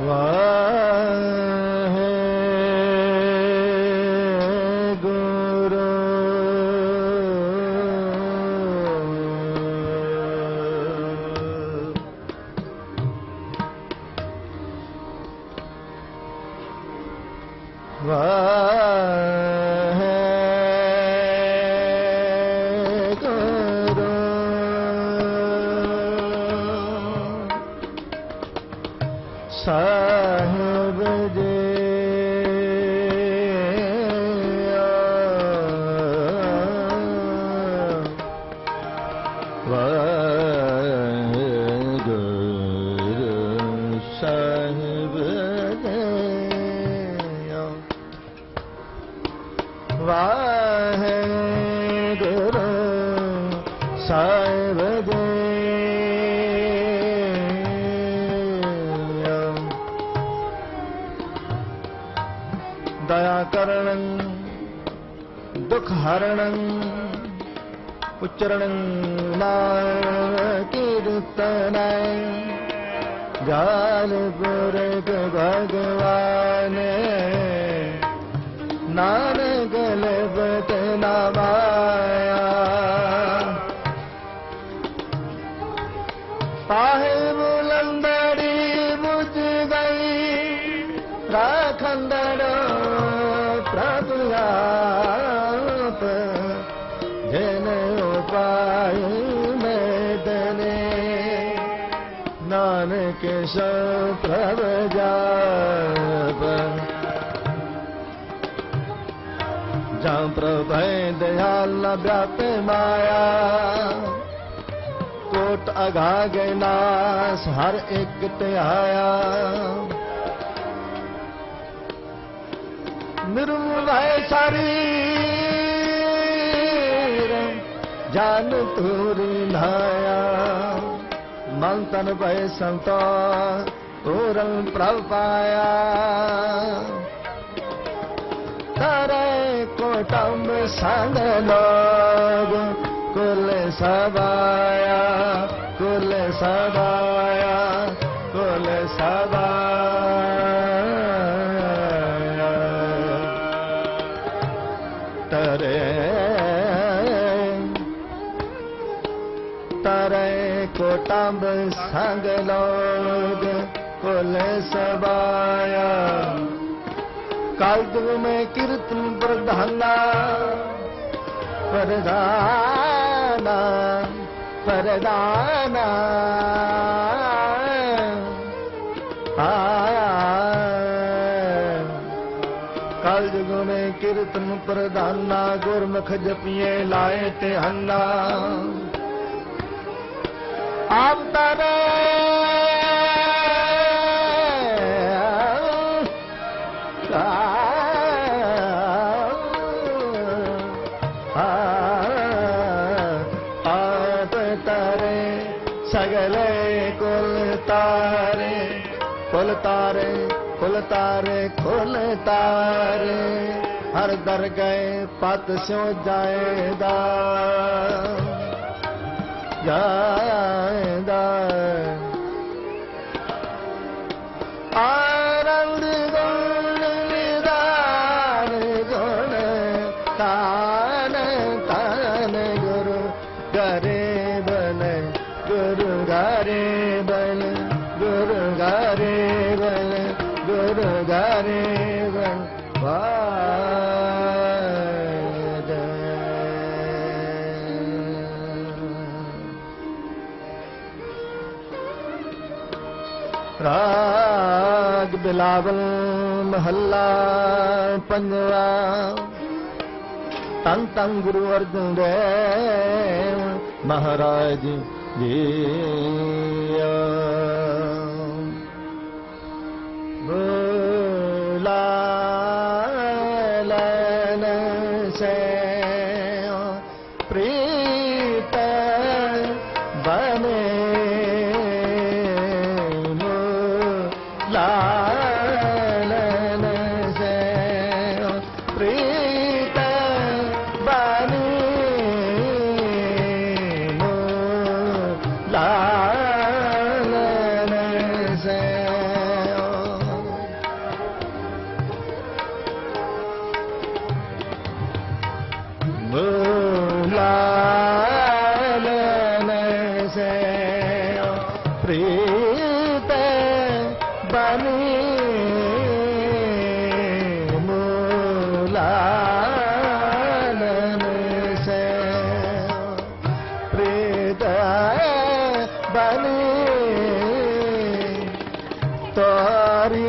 ਵਾਹਿਗੁਰੂ ਸਾਹਿਬ ਜੀ ਵਾਹਿਗੁਰੂ ਸਾਹਿਬ ਜੀ ਵਾਹਿਗੁਰੂ ਸਾਹਿਬ ਜੀ ਦਇਆ ਕਰਣ ਦੁਖ ਹਰਣ ਉਚਰਣ ਨਾਮ ਕੀਰਤਨ ਜਾਲ ਪੁਰਖ ਭਗਵਾਨ ਨਾਨਕ ਲਭਤ ਨ ਮਾਇਆ ਪਾਹੇ ਬੁਲੰਦੜੀ ਬੁਝ ਗਈ ਰਾਖੰਦੜੋ ਪ੍ਰਭ ਆਪ ਜਿਨ ਉਪਾਇ ਮੈਦਨੇ ਨਾਨਕ ਸੋ ਪ੍ਰਭ ਜਾਪ ਜਾਂ ਪ੍ਰਭੈ ਦਇਆਲ ਵਿਆਪੇ ਮਾਇਆ ਕੋਟ ਅਗਾਗੇ ਨਾਸ ਹਰ ਇੱਕ ਧਿਆਇਆ ਨਿਰਮਲ ਹੈ ਸਰੀਰ ਜਾਨ ਤੂਰੀ ਨਾਇਆ ਮਨ ਤਨ ਭੈ ਸੰਤੋ ਪੂਰਨ ਪ੍ਰਭ ਪਾਇਆ ਤਾਰੇ ਕੋਟੰਬ ਸੰਗ ਲੋਗ ਕੁਲ ਸਬਾਇਆ ਕੁਲ ਸਬਾਇਆ ਕੁਲ ਸਬਾਇਆ ਤਰੇ ਤਰੇ ਕੋਟੰਬ ਸੰਗ ਲੋਗ ਕੁਲ ਸਬਾਇਆ ਕਾਲਯੁਗ में कीर्तन प्रधाना प्रधाना प्रधाना कालयुग में कीर्तन प्रधाना गुरमुख जपिए लाए ते हन्ना आप तारे सगले कुल तारे कुल तारे कुल तारे कुल तारे हर दर गए पत स्यो जाएदा जाएदा आनंद गुण निदान गुण तान तान गुरु करे गुरु गारे बल गुरु गारे बल गुरु गारे बल वाद राग बिलावल महल्ला पंजवा तन तन गुरु अर्जुन देव महाराज बुलालन से प्रीत बने मुलालन से प्रीत बने लालन से लालन से प्रीत बनी मूलालन से प्रीत बनी तोरी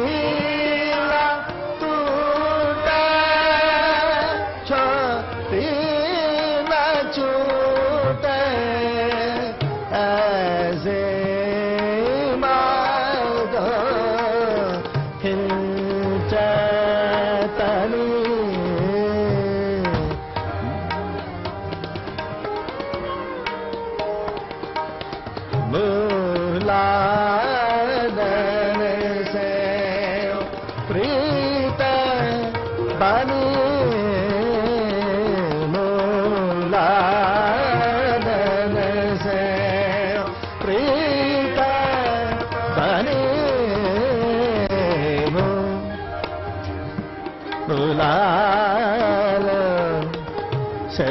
मूलालन से प्रीत बनी मूलालन से प्रीत बनी मूलालन से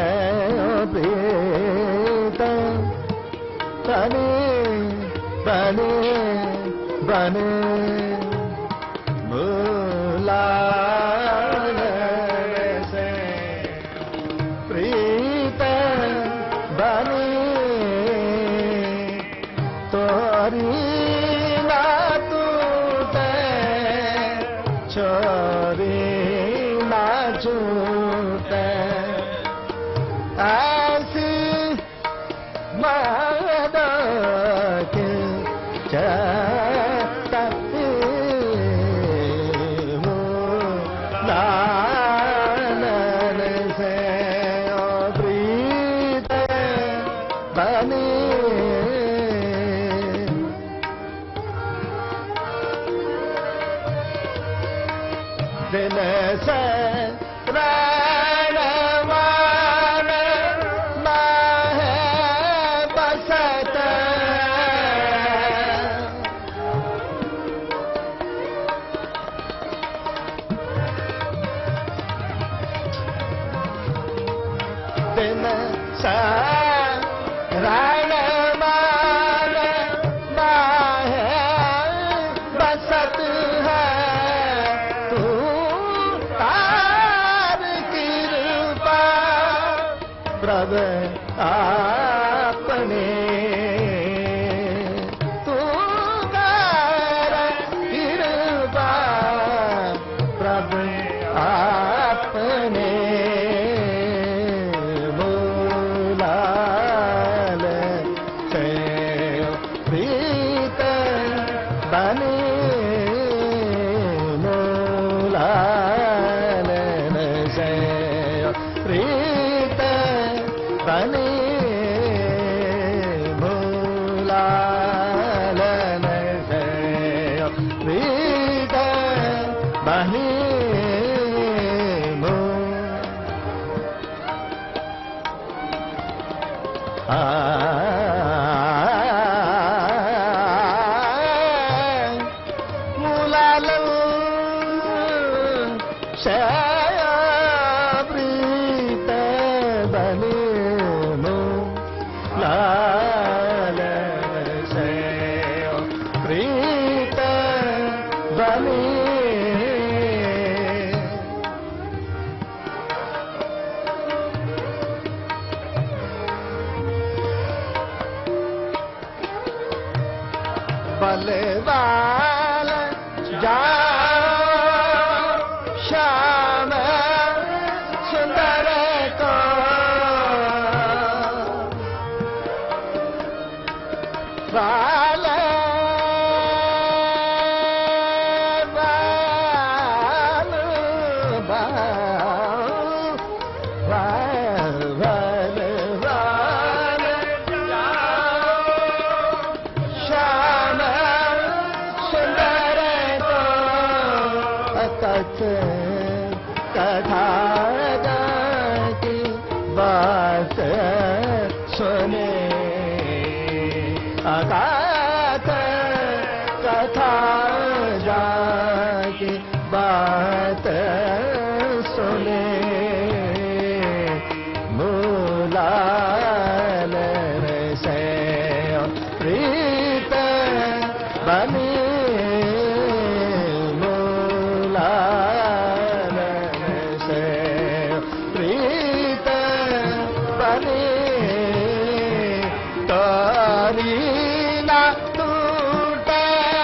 प्रीत बनी बनी बनी मूलालन से प्रीत बनी तोरी ना टूटे छोरी ना छूटे ऐसी मूलालन से प्रीत बनी दिन से प्राणवान माहे बसत दिन से प्राणवान माहे बसत है तू प्रभु आपने तू कर कृपा प्रभु आपने मूलालन से प्रीत बनी मूलालन से प्रीत बनी मूलालन से प्रीत बनी मूलालन से प्रीत बनी मूलालन से प्रीत बनी बलवान जाओ श्याम सुंदर को बाल बाल बाल बलवान श्याम सुंदर को कथा की बात सुने अगाध कथा जाकी बात सुने मूलालन बनी तारी ना टूटे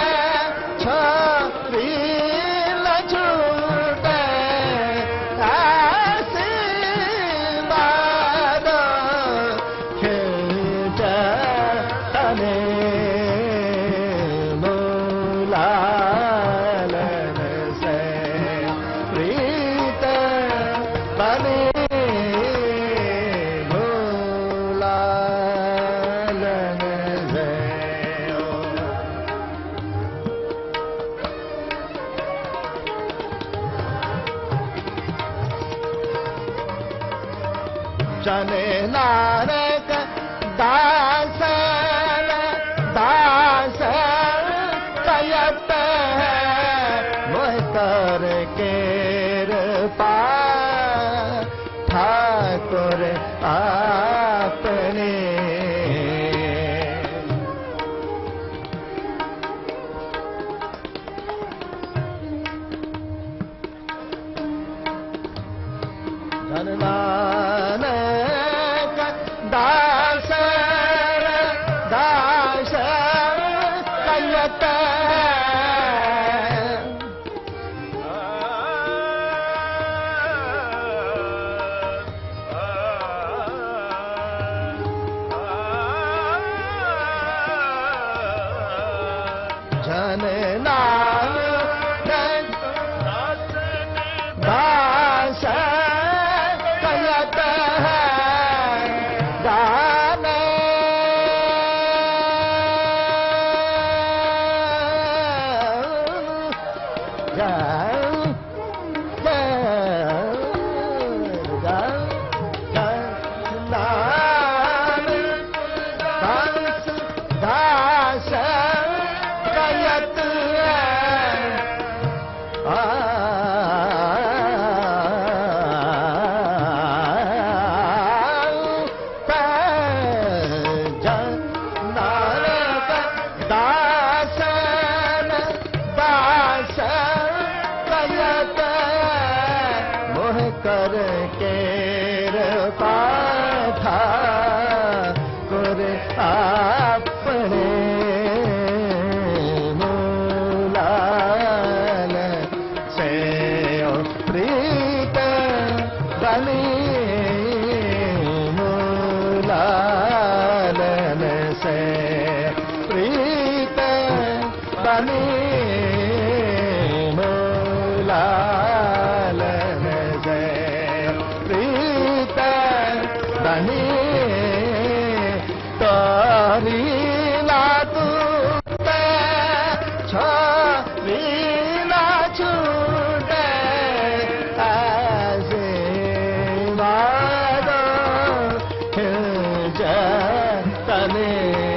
छारी न छूटे आशीर्वाद खींच तने मूलालन से प्रीत बनी जने नानक दास दास कयत मोह कर कृपा ठाकुर आपने जन नानक दास दास कयत जन नानक दास कयत गाने दास कयत दास दास कयत मोह कर कृपा ठाकुर अपने मूलाल से प्रीत बनी मूलालन से प्रीत बनी मूलालन से प्रीत बनी तारी ना टूटे छारी ना छूटे आशीर्वाद खींच तने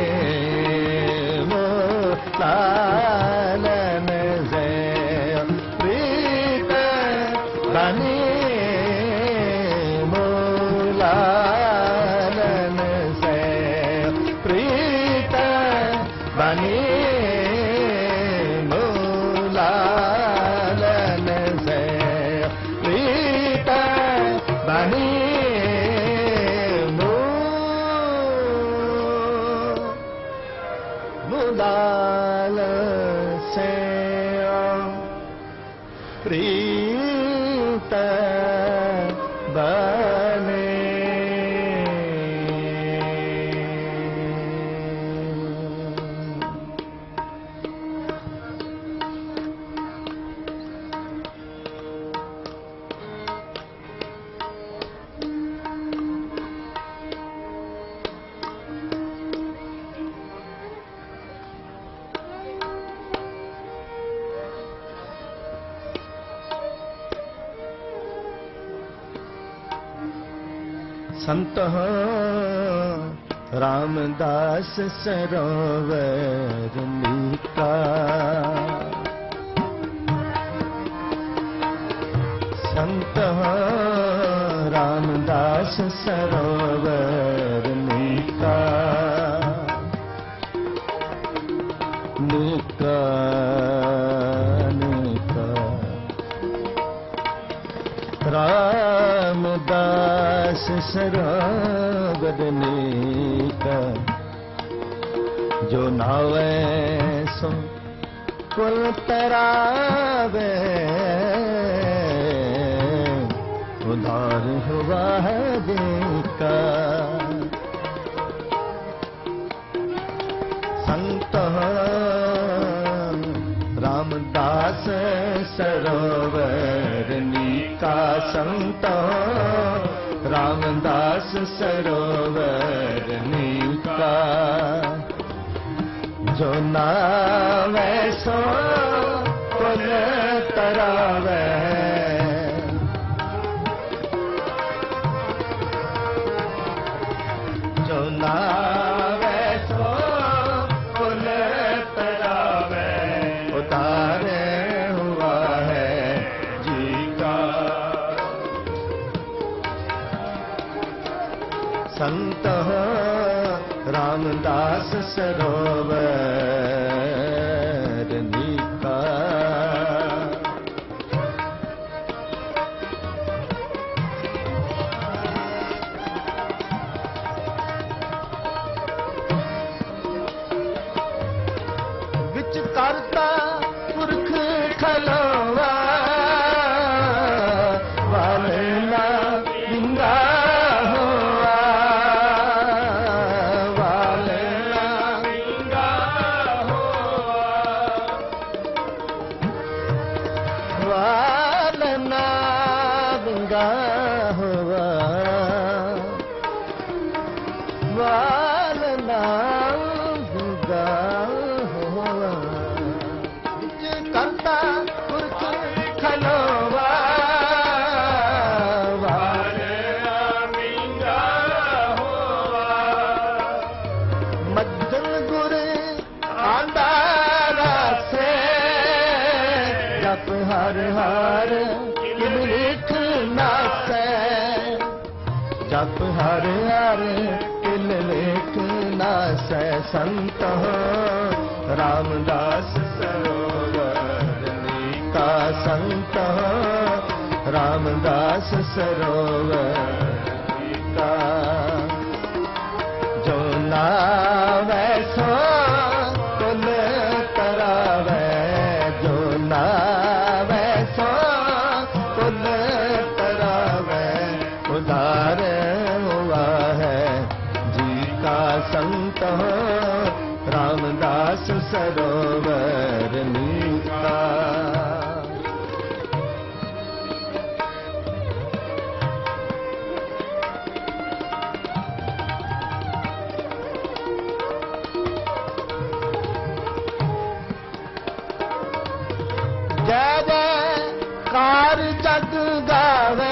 मूलालन से प्रीत बनी मूलालन से प्रीत बनी मूलालन से प्रीत बनी मूलाल से प्रीत बने संत रामदास सरोवर मीका संत रामदास सरोवर मीका मीका मीका रामदास सरोवर गगनीक जो नावे सो कुल तरावे उधार हुआ है जिनका संत रामदास सरोवर नीका संत रामदास सरोवर नीका जो नावे सो कुल तरावे जो नावे सो कुल तरावे उतारे हुआ है जी का संत रामदास सरोवर नीका विच करता पुरख खलोवा वालना बिंगा हर हर किललिख नासै जप हर हर किललिख नासै संत रामदास सरोवर नीका संत रामदास सरोवर नीका जो नावे सो कुल तरावे जो नावे सो कुल तरावे उधार हुआ है जी का संत रामदास सरोवर नीका जय जयकार जग गावे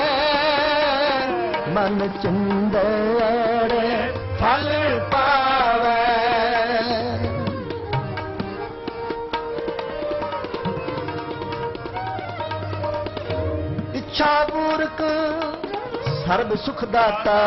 मन चिंदड़े फल पावे इच्छा पूरक सर्व सुख दाता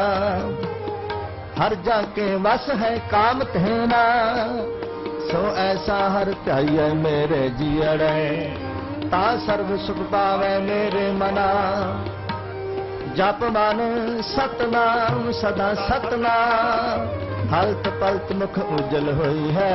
हर जाके वस है काम तेना सो ऐसा हर ध्याइए मेरे जियड़े ता सर्व सुख पावे मेरे मना जप मन सतनाम सदा सतनाम हलत पलत मुख उजल हुई है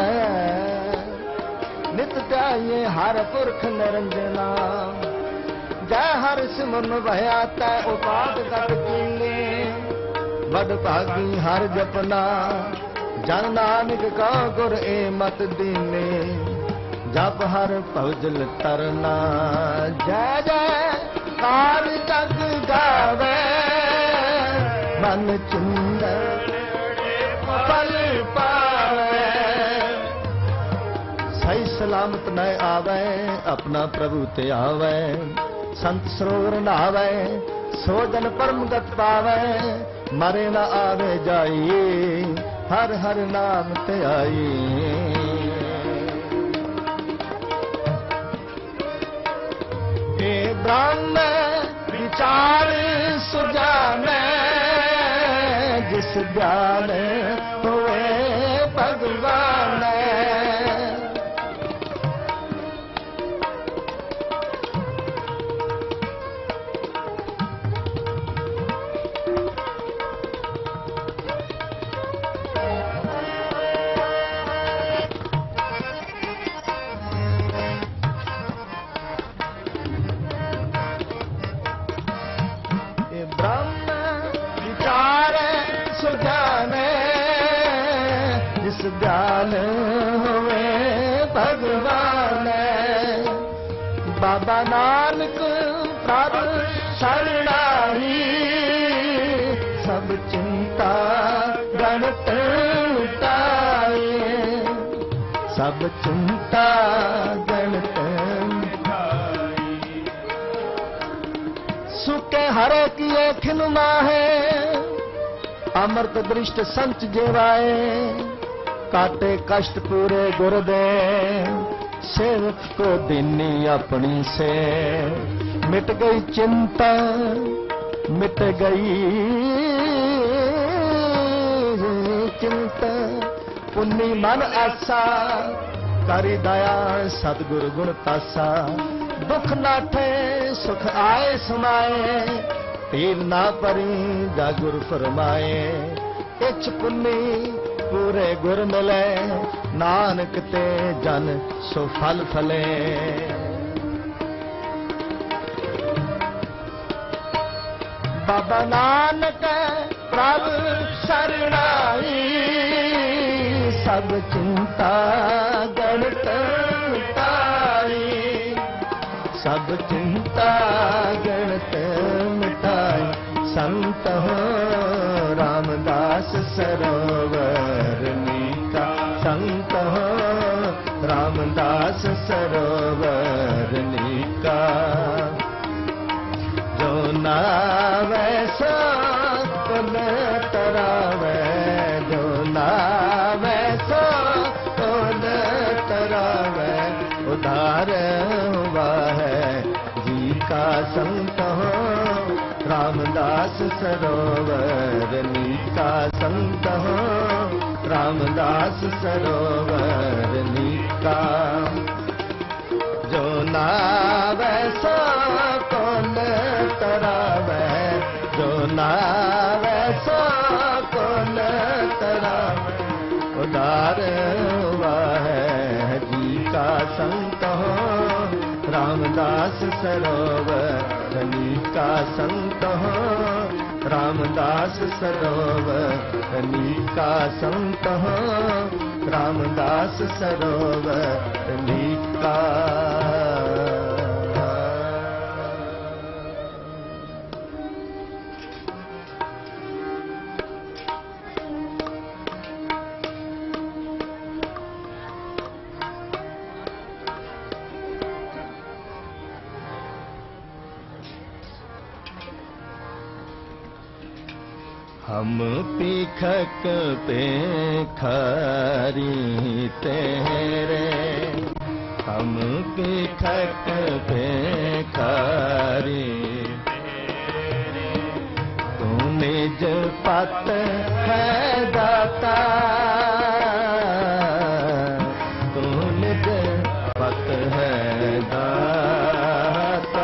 नित ध्याइए हर पुरख निरंजना जय हर सिमरन भया तै उपाद गत कीने बड़ भागी हर जपना जन नानक का गुर ए मत दीने जप हर भजल तरना जय जय कार जग गावे मन चिंदड़े फल पावे सही सलामत न आवे अपना प्रभु ते आवे संत सरोवर नहावे सो जन परम गत पावे मरे न आवे जाई हर हर नाम ते आई हे ब्रह्म विचार सुजाने जिस ज्ञान हुए भगवान सब चिंता गणत मिटाए, सब चिंता गणत मिटाए। सुके हरे किए खिन माहे, अमृत दृष्ट संच जेवाए, काटे कष्ट पूरे गुर दे, सेवक को दीनी अपनी से। मिट गई चिंता मिट गई चिंता, पुन्नी मन आसा, करी दया सतगुरु गुण तासा। दुख नाठे सुख आए समाए, तीर ना परी जा गुरु फरमाए। इच पुन्नी पूरे गुर मिले, नानक ते जन सो फल फले। बाबा नानक प्रभु शरणाई, सब चिंता गणत मिटाई, सब चिंता गणत मिटाई। संत हो रामदास सरोवर नीका, संत हो रामदास सरोवर नीका। जो नावे सो पुन तरावे, जो नावे सो पुन तरावे। उधार हुआ है जी का संत हो रामदास सरोवर नीका, संत हो रामदास सरोवर नीका। जो नावे सो कौन तरावे, जो नावे सो कौन तरावे। उदार हुआ है जी का संत हो रामदास सरोवर नीका, संत हो रामदास सरोवर नीका, संत हो रामदास सरोवर नीका। हम पीखक पे खरी तेरे, हम पीखक पे खरी। तू निज पत है दाता, तू निज पत है दाता।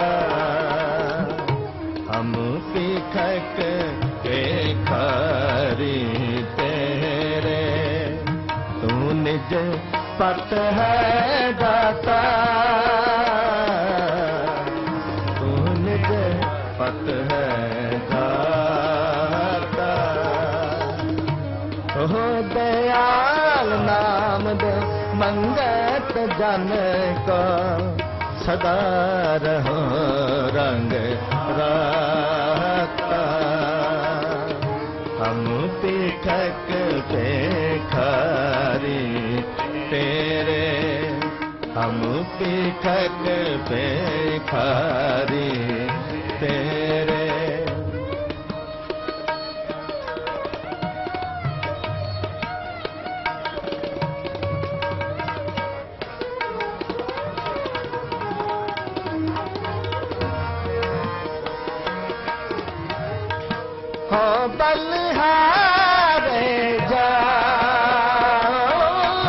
हम पीखक के खरी तेरे, तू निज पत है दाता, तू निज पत है दाता। हो दयाल नाम दे मंगत जन को, सदा रहो रंग राता। हम पीठक पे खरी तेरे, हम पीठक पे खरी तेरे। हो बलिहारे जाओ,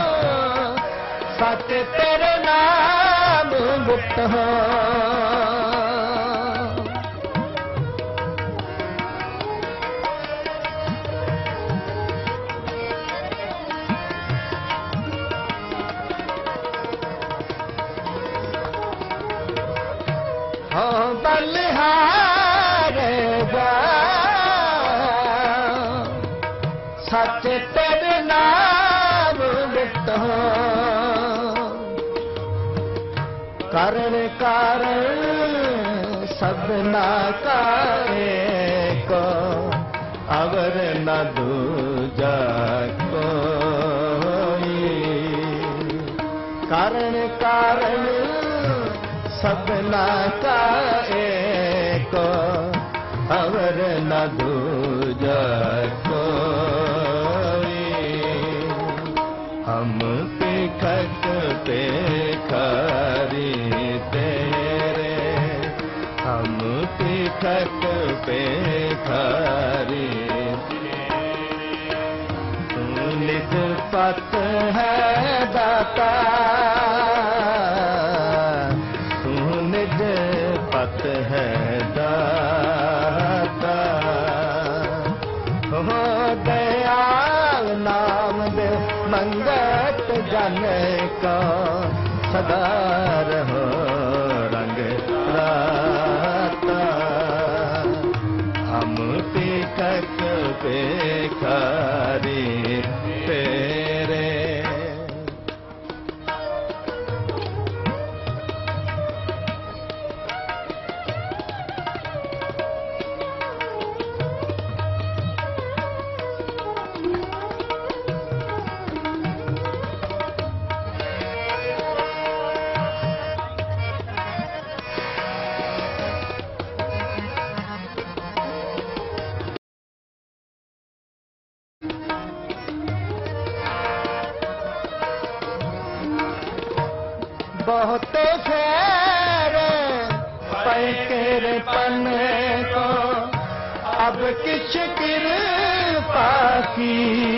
सच तेरे नाम गुप्त हो। हो बलिहारे सच तेरे नाम गुप्त हो। कारण कारण सब ना करे को, अब अवर न दूजा कोई। कारण कारण सबना का एको, अवर न दूजा कोई। हम पिखक पे खारी तेरे, हम पिखक पे खारी तेरे। तू निज पत है दाता, तू निज पत है दाता। हो दयाल नाम दे मंगत जन का, सदा रहो रंग राता। हम पिखक पे खारी तेरे। बहुते फेरे पैकेरे पन्ने को, अब किछ कृपा की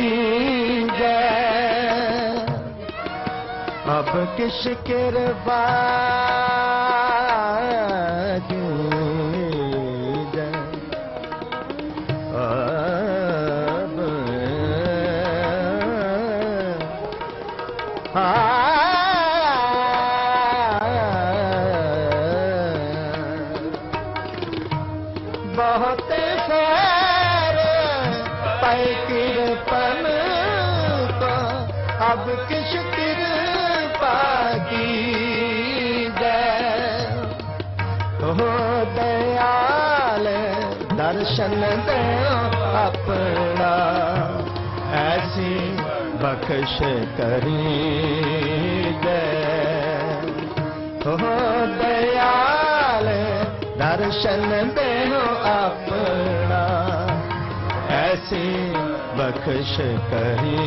जय। अब किछ कृपा की जय। अब बहुत फेरे पैकिरपन को, अब किस कृपा की जय। हो दयाल दर्शन दे अपना, ऐसी बख्श करी जय। हो दयाल दर्शन देहो अपना, ऐसी बख्श करी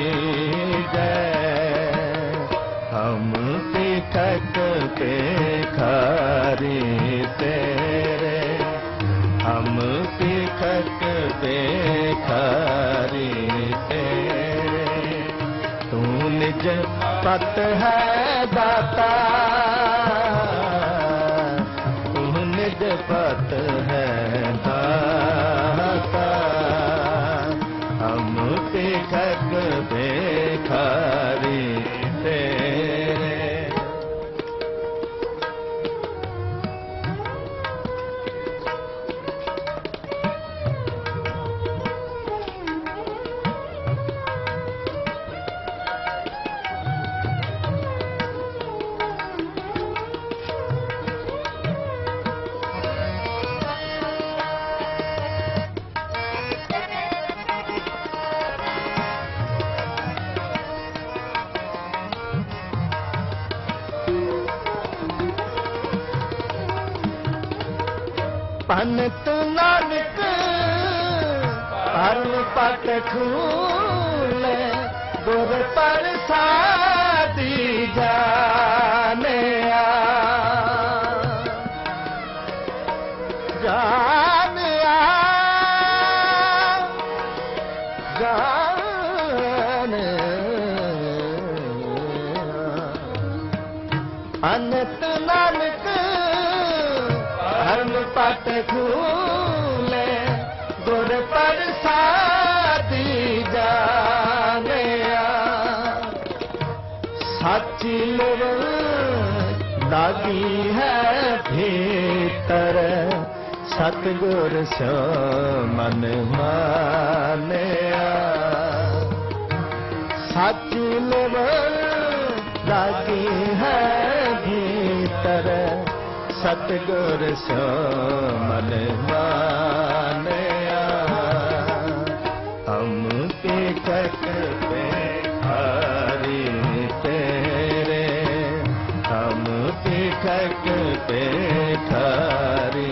जय। हम पिखक पे खारी तेरे, हम पिखक पे खारी तेरे। तू निज पत है दाता, निज पत है दाता। हम पिखक पे खारी तेरे। पंत नानक परम पट खूले, गुर प्रसादी जाने जाने जाने। अनंत नानक धर्म पट खूले, गुर प्रसादी जाने। साची लोग दागी है भीतर, सतगुर सो मन माने। साची लोग दागी है भीतर, सतगुर सो मन मानया। पेखारी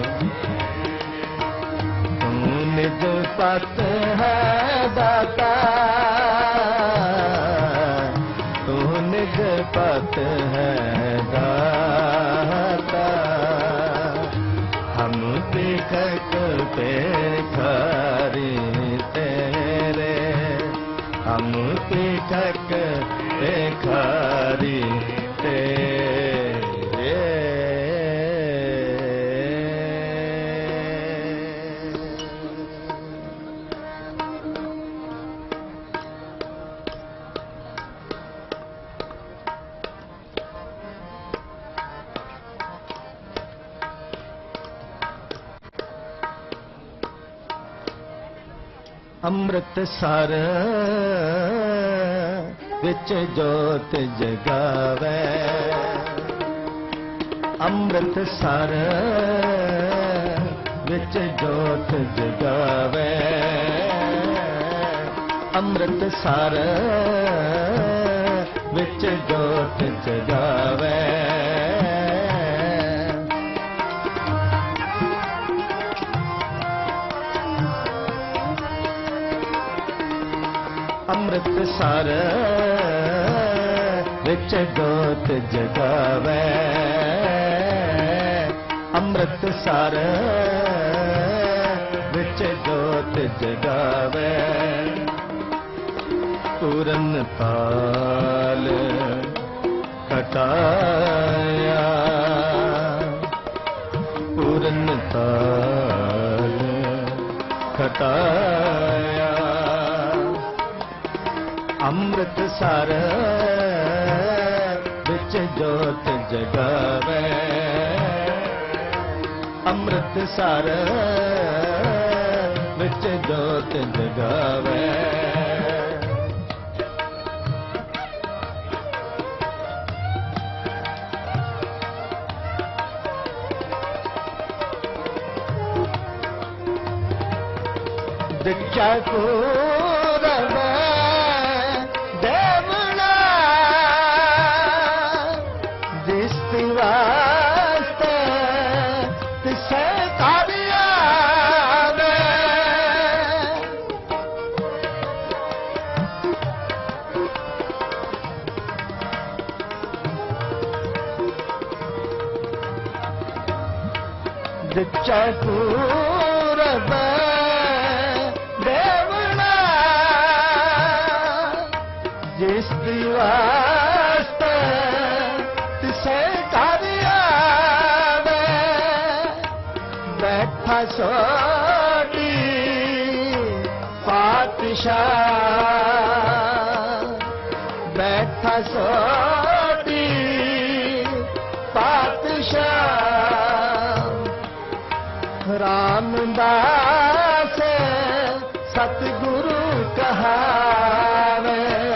तू निज पत है दाता तू निज पत है दाता हम भिखक पेखारी तेरे हम भिखक पेखारी तेरे। ਅੰਮ੍ਰਿਤਸਰ ਵਿੱਚ ਜੋਤ ਜਗਾਵੇ ਅੰਮ੍ਰਿਤਸਰ ਵਿੱਚ ਜੋਤ ਜਗਾਵੇ ਅੰਮ੍ਰਿਤਸਰ ਵਿੱਚ ਜੋਤ ਜਗਾਵੇ ਅੰਮ੍ਰਿਤਸਰ ਵਿੱਚ ਜੋਤ ਜਗਾਵੇ ਅੰਮ੍ਰਿਤਸਰ ਵਿੱਚ ਜੋਤ ਜਗਾਵੇ ਪੂਰਨ ਪਾਲ ਕਟਾਇਆ ਪੂਰਨ ਪਾਲ ਕਟਾਇਆ ਅੰਮ੍ਰਿਤਸਰ ਵਿੱਚ ਜੋਤ ਜਗਾਵੇ ਅੰਮ੍ਰਿਤਸਰ ਵਿੱਚ ਜੋਤ ਜਗਾਵੇ ਦਿਖਿਆ ਪੂਰਬ ਪੂਰਬ ਦੇਵਨਾ ਜਿਸ ਦੀ ਵਾਸਤੇ ਤਿਸੇ ਘਰ ਆਵੇ ਬੈਠਾ ਸੋਢੀ ਪਾਤਸ਼ਾਹ ਬੈਠਾ ਸੋਢੀ ਪਾਤਸ਼ਾਹ ਰਾਮਦਾਸ ਸਤਿਗੁਰੂ ਕਹਾਵੇ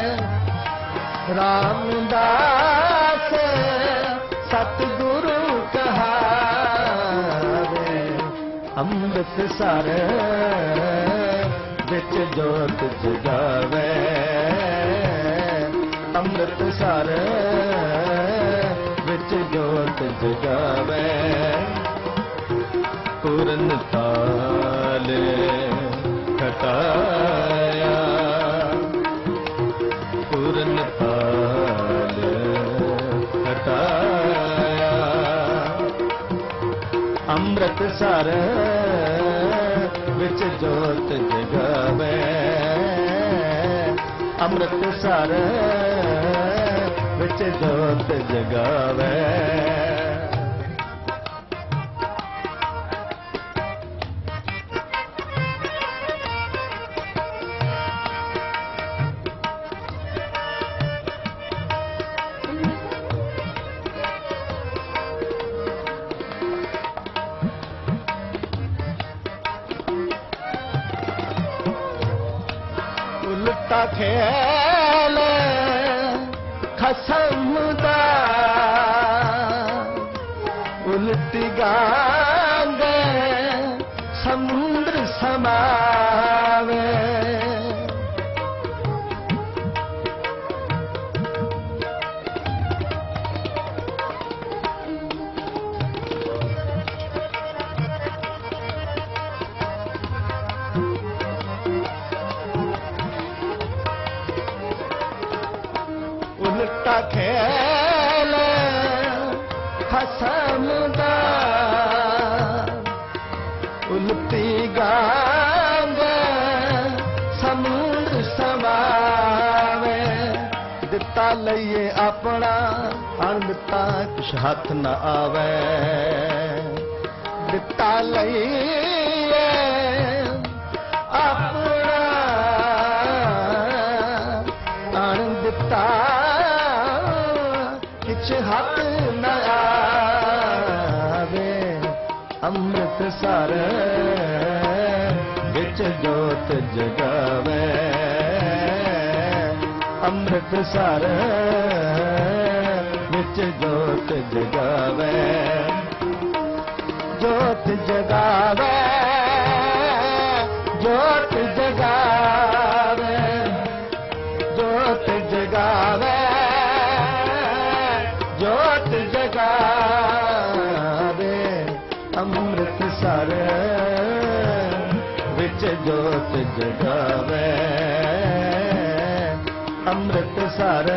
ਰਾਮਦਾਸ ਸਤਿਗੁਰੂ ਕਹਾਵੇ ਅੰਮ੍ਰਿਤਸਰ ਵਿੱਚ ਜੋਤ ਜਗਾਵੇ ਅੰਮ੍ਰਿਤਸਰ ਵਿੱਚ ਜੋਤ ਜਗਾਵੇ ਪੂਰਨ ਤਾਲ ਕਟਾਇਆ ਪੂਰਨ ਤਾਲ ਕਟਾਇਆ ਅੰਮ੍ਰਿਤਸਰ ਵਿੱਚ ਜੋਤ ਜਗਾਵੇ ਅੰਮ੍ਰਿਤਸਰ ਵਿੱਚ ਜੋਤ ਜਗਾਵੇ ਉਲਟਾ ਖੇਲ ਖਸਮ ਦਾ ਉਲਟੀ ਗੰਗ ਸਮੁੰਦਰ ਸਮਾਵੇ खेल खसम दा उल्टी गांग समुंद समावे दिता लईए अपना अण दिता कुछ हथ न आवे दिता लईए अपना अण दिता कुछ हथ न आवे अमृतसर विच जोत जगावे अमृतसर विच जोत जगावे जोत जगावे जोत जगावे जोत जगावे जोत जगावे अमृतसर विच जोत जगावे अमृतसर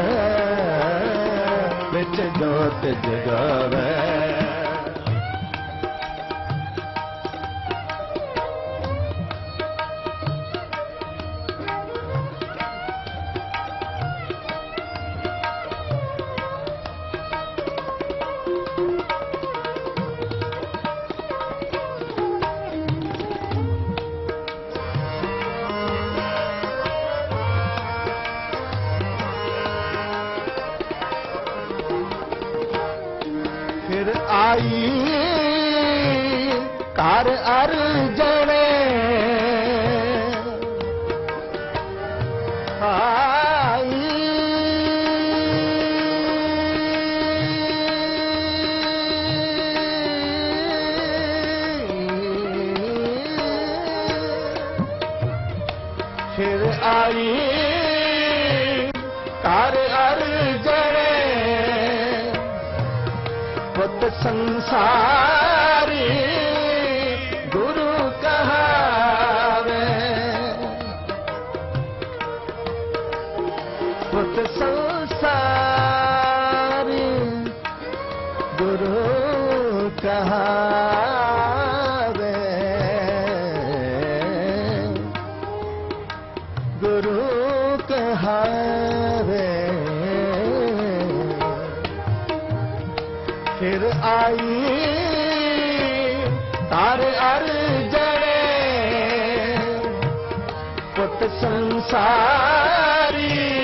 विच जोत जगावे फिर आई घर अर्जने आई फिर आई घर अर्जने पुत संसारी गुरु कहावे पुत संसारी गुरु कहावे गुरु कहावे फिर आई तार अर्जने पुत संसारी